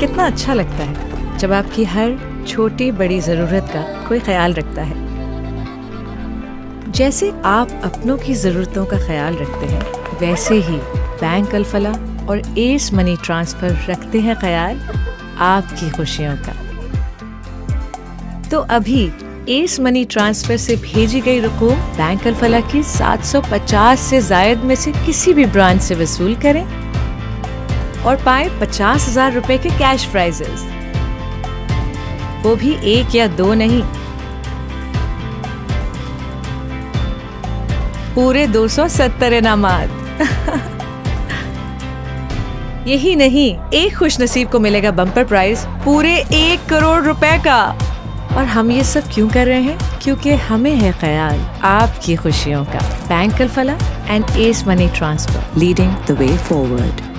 कितना अच्छा लगता है जब आपकी हर छोटी बड़ी ज़रूरत का कोई ख्याल रखता है। जैसे आप अपनों की ज़रूरतों का ख्याल रखते हैं, वैसे ही बैंक अल-फलाह और एस मनी ट्रांसफ़र रखते हैं ख्याल आपकी खुशियों का। तो अभी एस मनी ट्रांसफ़र से भेजी गई रकूम बैंक अल-फलाह की 750 से ज़ायद में से किसी भी ब्रांच से वसूल करें और पाएं 50,000 रुपए के कैश प्राइजेस, वो भी 1 या 2 नहीं, पूरे 270 इनामात। यही नहीं, एक खुश नसीब को मिलेगा बम्पर प्राइज पूरे 1 करोड़ रुपए का। और हम ये सब क्यों कर रहे हैं? क्योंकि हमें है ख्याल आपकी खुशियों का। Bank Alfalah and S money transfer, leading the way forward.